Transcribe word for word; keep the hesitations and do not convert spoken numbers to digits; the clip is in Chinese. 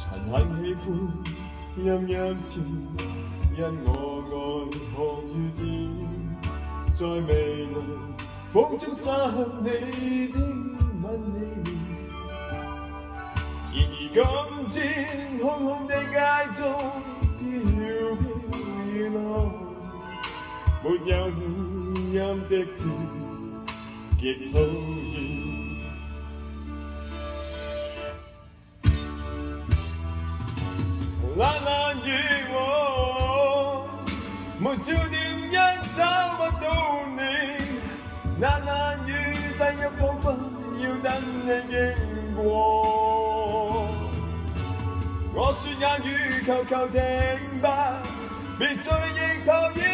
曾很喜歡陰陰天，因我愛看雨天，在未來風中灑向你的吻你面。然而今天空空的街中飄飄落，沒有你音的甜，極討厭。 冷冷雨我，沒焦點一找不到你。冷冷雨第一彷彿要等你經過。我說眼雨求求停吧，別再應抱怨。